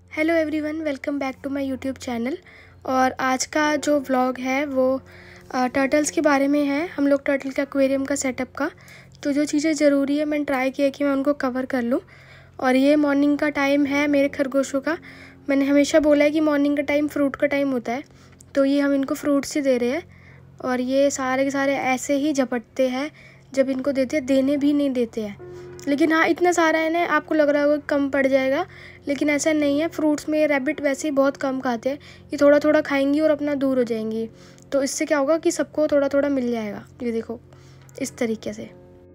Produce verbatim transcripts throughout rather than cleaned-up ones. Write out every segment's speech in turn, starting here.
Hello everyone, welcome back to my YouTube channel. और आज का जो व्लॉग है वो टर्टल्स के बारे में है। हम लोग टर्टल के एक्वेरियम का सेटअप का तो जो चीज़ें ज़रूरी है मैंने ट्राई किया कि मैं उनको कवर कर लूँ। और ये मॉर्निंग का टाइम है मेरे खरगोशों का। मैंने हमेशा बोला है कि मॉर्निंग का टाइम फ्रूट का टाइम होता है, तो ये हम इनको फ्रूट्स ही दे रहे हैं। और ये सारे के सारे ऐसे ही झपटते हैं जब इनको देते हैं, देने भी नहीं देते हैं। लेकिन हाँ, इतना सारा है ना, आपको लग रहा होगा कम पड़ जाएगा, लेकिन ऐसा नहीं है। फ्रूट्स में रैबिट वैसे ही बहुत कम खाते हैं, ये थोड़ा थोड़ा खाएंगी और अपना दूर हो जाएंगी। तो इससे क्या होगा कि सबको थोड़ा थोड़ा मिल जाएगा। ये देखो इस तरीके से।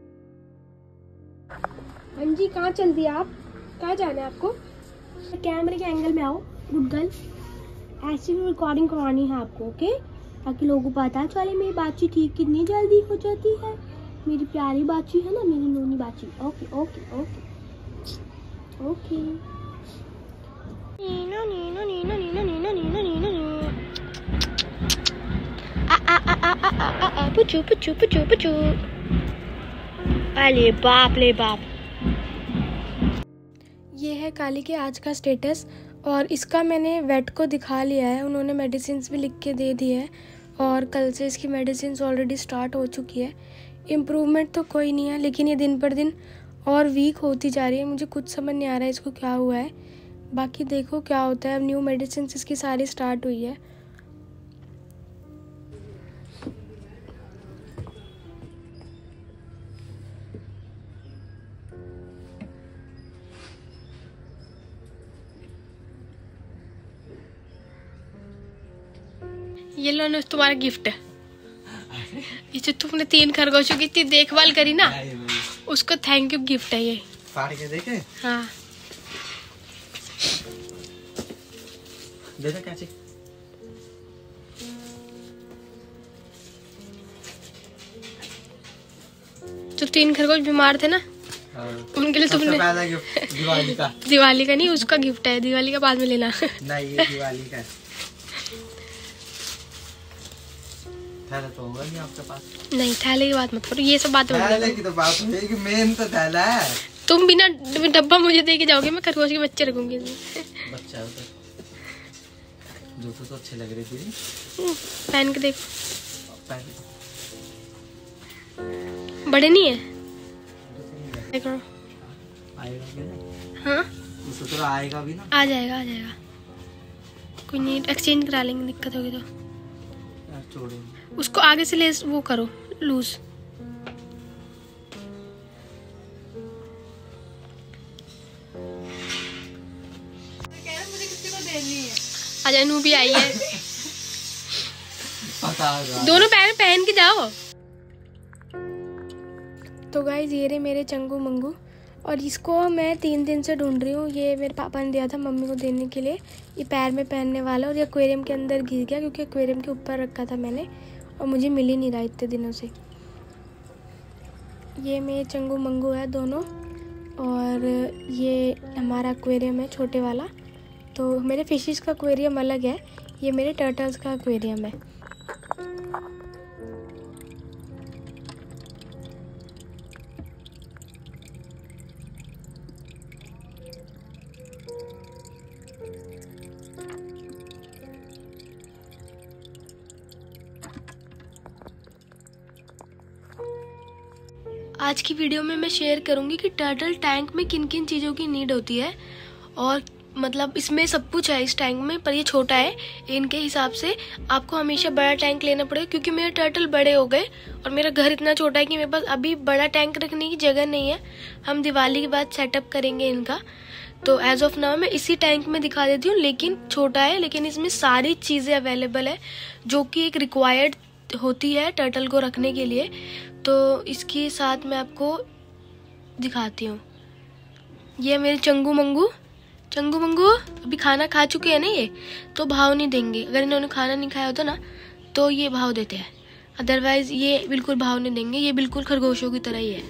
हाँ जी, कहाँ चल दिया आप? कहाँ जाना है आपको? कैमरे के एंगल में आओ गुड गर्ल। ऐसी भी रिकॉर्डिंग करवानी है आपको, ओके? ताकि लोगों को पता चले मेरी बातचीत ठीक कितनी जल्दी हो जाती है। मेरी प्यारी बाची है ना, मेरी नोनी बाची। Okay okay okay okay. नीनो नीनो नीनो नीनो नीनो नीनो नीनो नीनो। आ आ आ आ आ आ आ आ पुचू पुचू पुचू पुचू। अरे बाप ले बाप। ये है काली के आज का स्टेटस। और इसका मैंने वेट को दिखा लिया है, उन्होंने मेडिसिन भी लिख के दे दी है। और कल से इसकी मेडिसिन ऑलरेडी स्टार्ट हो चुकी है। इम्प्रूवमेंट तो कोई नहीं है, लेकिन ये दिन पर दिन और वीक होती जा रही है। मुझे कुछ समझ नहीं आ रहा है इसको क्या हुआ है। बाकी देखो क्या होता है। अब न्यू मेडिसिन इसकी सारी स्टार्ट हुई है। ये लो ना तुम्हारा गिफ्ट। ये जो तुमने तीन खरगोशों की इतनी देखभाल करी ना, उसको थैंक यू गिफ्ट है ये। फाड़ के देखे? हाँ दे दे कैची। जो तीन खरगोश बीमार थे ना, उनके लिए तुमने पहला गिफ्ट दिवाली का। दिवाली का नहीं, उसका गिफ्ट है। दिवाली का बाद में लेना। नहीं, ये दिवाली का है। थैला तो होगा नहीं आपके पास? नहीं, थैले की बात मत करो, ये सब बात मत थैले की तो बात है कि मेन तो थैला है। तुम बिना डब्बा मुझे दे के जाओगे, मैं खरगोश के बच्चे रखूंगी इसमें। बच्चा है उधर। जूते तो अच्छे लग रहे थे। पहन के देखो। पहन। बड़े नहीं है? देखो आएगा भी ना? हाँ, उसको तो आएगा भी ना? आ जाएगा आ जाएगा। कोई नहीं, एक्सचेंज करा लेंगे, दिक्कत होगी तो। यार छोड़ो उसको आगे से ले, वो करो लूज। अजनू भी आई है। दोनों पैर पहन के जाओ। तो गाइज ये रहे मेरे चंगू मंगू। और इसको मैं तीन दिन से ढूंढ रही हूँ। ये मेरे पापा ने दिया था मम्मी को देने के लिए। ये पैर में पहनने वाला, और ये एक्वेरियम के अंदर घिस गया क्योंकि एक्वेरियम के ऊपर रखा था मैंने, और मुझे मिल ही नहीं रहा इतने दिनों से। ये मेरे चंगू मंगू है दोनों। और ये हमारा एक्वेरियम है छोटे वाला। तो मेरे फिशेस का एक्वेरियम अलग है, ये मेरे टर्टल्स का एक्वेरियम है। आज की वीडियो में मैं शेयर करूंगी कि टर्टल टैंक में किन किन चीज़ों की नीड होती है। और मतलब इसमें सब कुछ है इस टैंक में, पर ये छोटा है। इनके हिसाब से आपको हमेशा बड़ा टैंक लेना पड़ेगा, क्योंकि मेरे टर्टल बड़े हो गए और मेरा घर इतना छोटा है कि मेरे पास अभी बड़ा टैंक रखने की जगह नहीं है। हम दिवाली के बाद सेटअप करेंगे इनका। तो एज ऑफ नाउ मैं इसी टैंक में दिखा देती हूँ, लेकिन छोटा है, लेकिन इसमें सारी चीज़ें अवेलेबल है जो कि एक रिक्वायर्ड होती है टर्टल को रखने के लिए। तो इसके साथ मैं आपको दिखाती हूँ। ये मेरे चंगू मंगू। चंगू मंगू अभी खाना खा चुके हैं ना, ये तो भाव नहीं देंगे। अगर इन्होंने खाना नहीं खाया होता ना तो ये भाव देते हैं, अदरवाइज ये बिल्कुल भाव नहीं देंगे। ये बिल्कुल खरगोशों की तरह ही है।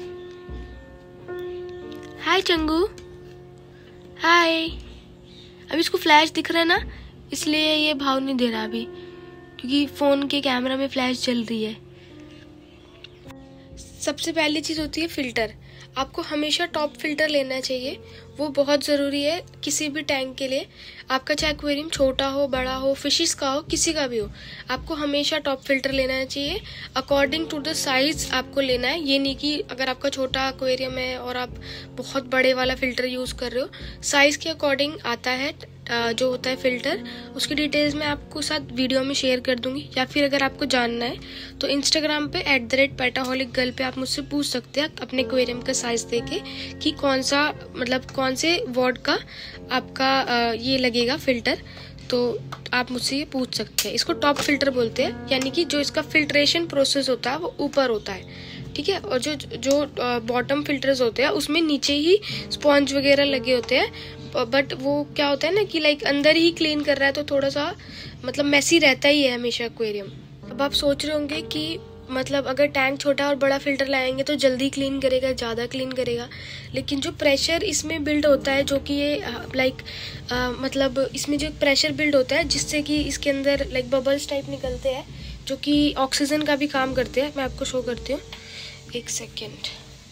हाय चंगू, हाय। अभी इसको फ्लैश दिख रहा है ना, इसलिए ये भाव नहीं दे रहा अभी, क्योंकि फ़ोन के कैमरा में फ्लैश चल रही है। सबसे पहली चीज़ होती है फ़िल्टर। आपको हमेशा टॉप फिल्टर लेना चाहिए, वो बहुत ज़रूरी है किसी भी टैंक के लिए। आपका चाहे एक्वेरियम छोटा हो, बड़ा हो, फिशिस का हो, किसी का भी हो, आपको हमेशा टॉप फिल्टर लेना चाहिए। अकॉर्डिंग टू द साइज़ आपको लेना है। ये नहीं कि अगर आपका छोटा एक्वेरियम है और आप बहुत बड़े वाला फ़िल्टर यूज़ कर रहे हो, साइज़ के अकॉर्डिंग आता है जो होता है फ़िल्टर। उसकी डिटेल्स मैं आपको साथ वीडियो में शेयर कर दूंगी, या फिर अगर आपको जानना है तो इंस्टाग्राम पे at the rate petaholic girl पे आप मुझसे पूछ सकते हैं अपने एक्वेरियम का साइज़ देके कि कौन सा मतलब कौन से वॉट का आपका ये लगेगा फ़िल्टर, तो आप मुझसे ये पूछ सकते हैं। इसको टॉप फिल्टर बोलते हैं, यानी कि जो इसका फिल्ट्रेशन प्रोसेस होता है वो ऊपर होता है, ठीक है। और जो जो बॉटम फिल्टर्स होते हैं उसमें नीचे ही स्पॉन्ज वगैरह लगे होते हैं, बट वो क्या होता है ना कि लाइक अंदर ही क्लीन कर रहा है तो थोड़ा सा मतलब मैसी रहता ही है हमेशा एक्वेरियम। अब आप सोच रहे होंगे कि मतलब अगर टैंक छोटा और बड़ा फिल्टर लाएंगे तो जल्दी क्लीन करेगा, ज़्यादा क्लीन करेगा, लेकिन जो प्रेशर इसमें बिल्ड होता है, जो कि ये लाइक मतलब इसमें जो प्रेशर बिल्ड होता है जिससे कि इसके अंदर लाइक बबल्स टाइप निकलते हैं जो कि ऑक्सीजन का भी काम करते हैं। मैं आपको शो करती हूँ, एक सेकेंड।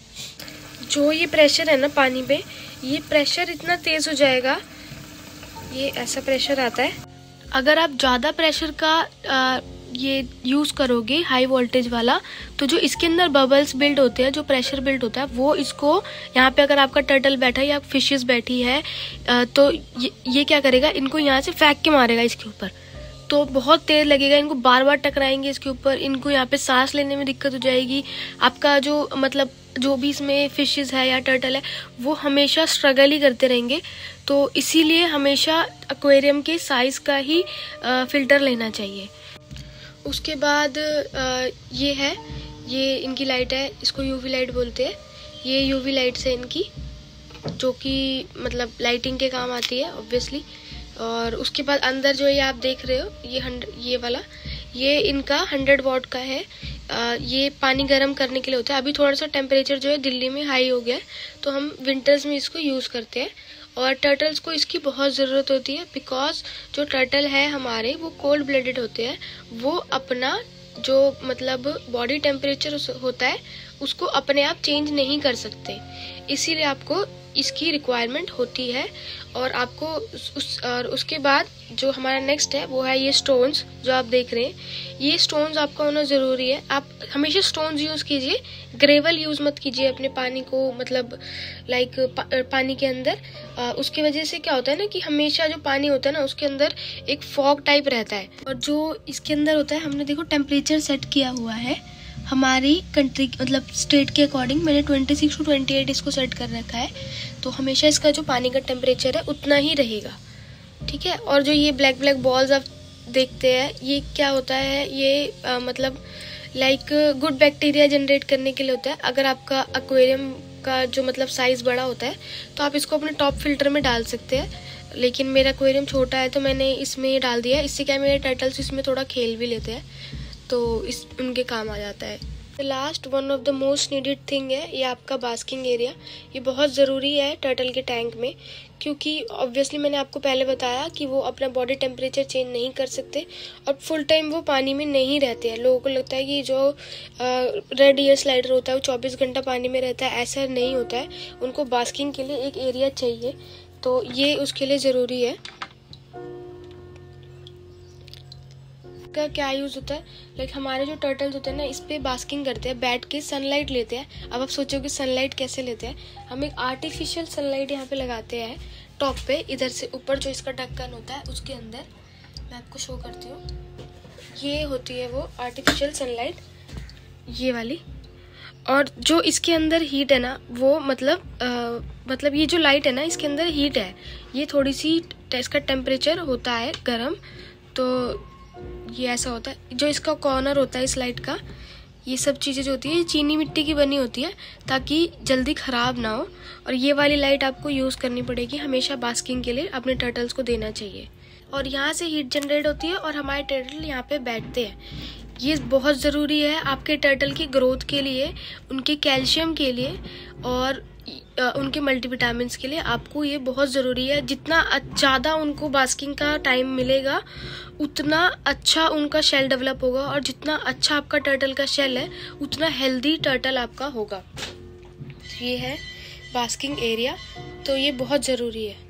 जो ये प्रेशर है ना पानी पे, ये प्रेशर इतना तेज़ हो जाएगा, ये ऐसा प्रेशर आता है। अगर आप ज़्यादा प्रेशर का आ, ये यूज़ करोगे हाई वोल्टेज वाला, तो जो इसके अंदर बबल्स बिल्ड होते हैं, जो प्रेशर बिल्ड होता है, वो इसको यहाँ पे अगर आपका टर्टल बैठा है या फिशेस बैठी है तो ये, ये क्या करेगा, इनको यहाँ से फेंक के मारेगा इसके ऊपर, तो बहुत तेज लगेगा, इनको बार बार टकराएंगे इसके ऊपर, इनको यहाँ पे सांस लेने में दिक्कत हो जाएगी। आपका जो मतलब जो भी इसमें फिशेस है या टर्टल है वो हमेशा स्ट्रगल ही करते रहेंगे। तो इसीलिए हमेशा एक्वेरियम के साइज़ का ही आ, फ़िल्टर लेना चाहिए। उसके बाद आ, ये है, ये इनकी लाइट है, इसको यूवी लाइट बोलते हैं। ये यूवी लाइट्स है इनकी, जो कि मतलब लाइटिंग के काम आती है ऑब्वियसली। और उसके बाद अंदर जो ये आप देख रहे हो, ये हंड्रेड ये वाला, ये इनका हंड्रेड वॉट का है। आ, ये पानी गर्म करने के लिए होता है। अभी थोड़ा सा टेम्परेचर जो है दिल्ली में हाई हो गया है, तो हम विंटर्स में इसको यूज़ करते हैं। और टर्टल्स को इसकी बहुत ज़रूरत होती है, बिकॉज जो टर्टल है हमारे वो कोल्ड ब्लडेड होते हैं। वो अपना जो मतलब बॉडी टेम्परेचर होता है उसको अपने आप चेंज नहीं कर सकते, इसीलिए आपको इसकी रिक्वायरमेंट होती है। और आपको उस और उसके बाद जो हमारा नेक्स्ट है वो है ये स्टोन्स जो आप देख रहे हैं। ये स्टोन्स आपका होना ज़रूरी है। आप हमेशा स्टोन्स यूज़ कीजिए, ग्रेवल यूज़ मत कीजिए अपने पानी को मतलब लाइक पा, पानी के अंदर। आ, उसकी वजह से क्या होता है ना कि हमेशा जो पानी होता है ना उसके अंदर एक फॉग टाइप रहता है। और जो इसके अंदर होता है, हमने देखो टेम्परेचर सेट किया हुआ है हमारी कंट्री मतलब स्टेट के अकॉर्डिंग। मैंने twenty six to twenty eight इसको सेट कर रखा है, तो हमेशा इसका जो पानी का टेम्परेचर है उतना ही रहेगा, ठीक है। और जो ये ब्लैक ब्लैक बॉल्स आप देखते हैं, ये क्या होता है, ये आ, मतलब लाइक गुड बैक्टीरिया जनरेट करने के लिए होता है। अगर आपका एक्वेरियम का जो मतलब साइज़ बड़ा होता है तो आप इसको अपने टॉप फिल्टर में डाल सकते हैं, लेकिन मेरा एक्वेरियम छोटा है तो मैंने इसमें ये डाल दिया है। इससे क्या मेरे टर्टल्स इसमें थोड़ा खेल भी लेते हैं, तो इस उनके काम आ जाता है। The last one of the most needed thing है ये आपका बास्किंग एरिया। ये बहुत ज़रूरी है टर्टल के टैंक में, क्योंकि ऑब्वियसली मैंने आपको पहले बताया कि वो अपना बॉडी टेम्परेचर चेंज नहीं कर सकते और फुल टाइम वो पानी में नहीं रहते हैं। लोगों को लगता है कि जो रेड ईयर स्लाइडर होता है वो चौबीस घंटा पानी में रहता है, ऐसा नहीं होता है। उनको बास्किंग के लिए एक एरिया चाहिए, तो ये उसके लिए ज़रूरी है। का क्या यूज़ होता है, लाइक हमारे जो टर्टल्स होते हैं ना इस पे बास्किंग करते हैं, बैठ के सनलाइट लेते हैं। अब आप सोचोगे सनलाइट कैसे लेते हैं, हम एक आर्टिफिशियल सनलाइट यहाँ पे लगाते हैं टॉप पे, इधर से ऊपर जो इसका ढक्कन होता है उसके अंदर। मैं आपको शो करती हूँ, ये होती है वो आर्टिफिशियल सनलाइट, ये वाली। और जो इसके अंदर हीट है ना वो मतलब आ, मतलब ये जो लाइट है ना इसके अंदर हीट है, ये थोड़ी सी इसका टेम्परेचर होता है गर्म, तो ये ऐसा होता है। जो इसका कॉर्नर होता है इस लाइट का, ये सब चीज़ें जो होती है चीनी मिट्टी की बनी होती है ताकि जल्दी ख़राब ना हो। और ये वाली लाइट आपको यूज़ करनी पड़ेगी हमेशा बास्किंग के लिए, अपने टर्टल्स को देना चाहिए। और यहाँ से हीट जनरेट होती है और हमारे टर्टल यहाँ पे बैठते हैं। ये बहुत ज़रूरी है आपके टर्टल की ग्रोथ के लिए, उनके कैल्शियम के लिए और उनके मल्टीविटामिन्स के लिए। आपको ये बहुत ज़रूरी है। जितना ज़्यादा उनको बास्किंग का टाइम मिलेगा उतना अच्छा उनका शेल डेवलप होगा, और जितना अच्छा आपका टर्टल का शेल है उतना हेल्दी टर्टल आपका होगा। ये है बास्किंग एरिया, तो ये बहुत ज़रूरी है।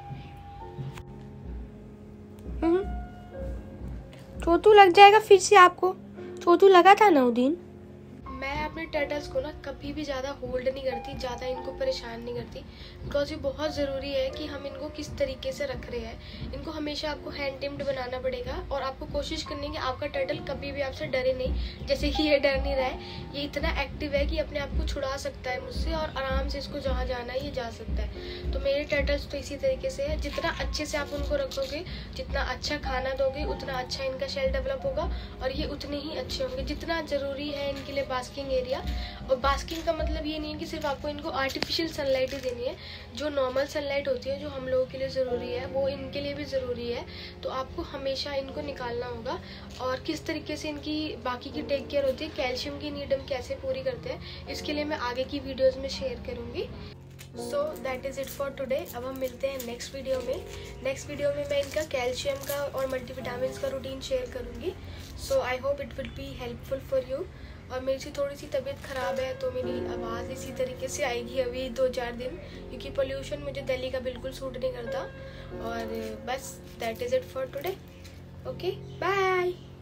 चोटू लग जाएगा फिर से आपको, चोटू लगा था ना उस दिन। मैं अपने टर्टल्स को ना कभी भी ज़्यादा होल्ड नहीं करती, ज़्यादा इनको परेशान नहीं करती, बिकॉज ये बहुत ज़रूरी है कि हम इनको किस तरीके से रख रहे हैं। इनको हमेशा आपको हैंड टेम्ड बनाना पड़ेगा और आपको कोशिश करनी है कि आपका टर्टल कभी भी आपसे डरे नहीं। जैसे कि ये डर नहीं रहा है, ये इतना एक्टिव है कि अपने आप को छुड़ा सकता है मुझसे और आराम से इसको जहाँ जाना है ये जा सकता है। तो मेरे टर्टल्स तो इसी तरीके से है, जितना अच्छे से आप उनको रखोगे, जितना अच्छा खाना दोगे, उतना अच्छा इनका शेल डेवलप होगा और ये उतने ही अच्छे होंगे। जितना ज़रूरी है इनके लिए बास्किंग एरिया, और बास्किंग का मतलब ये नहीं है कि सिर्फ आपको इनको आर्टिफिशियल सनलाइट ही देनी है। जो नॉर्मल सनलाइट होती है, जो हम लोगों के लिए ज़रूरी है, वो इनके लिए भी ज़रूरी है। तो आपको हमेशा इनको निकालना होगा। और किस तरीके से इनकी बाकी की टेक केयर होती है, कैल्शियम की नीड हम कैसे पूरी करते हैं, इसके लिए मैं आगे की वीडियोज़ में शेयर करूँगी। So that is it for today. अब हम मिलते हैं नेक्स्ट वीडियो में। नेक्स्ट वीडियो में मैं इनका कैल्शियम का और मल्टीविटामिन्स का रूटीन शेयर करूँगी। So I hope it will be helpful for you. और मेरी सी थोड़ी सी तबीयत ख़राब है, तो मेरी आवाज़ इसी तरीके से आएगी अभी दो चार दिन, क्योंकि पोल्यूशन मुझे दिल्ली का बिल्कुल सूट नहीं करता। और बस that is it for today. Okay, bye.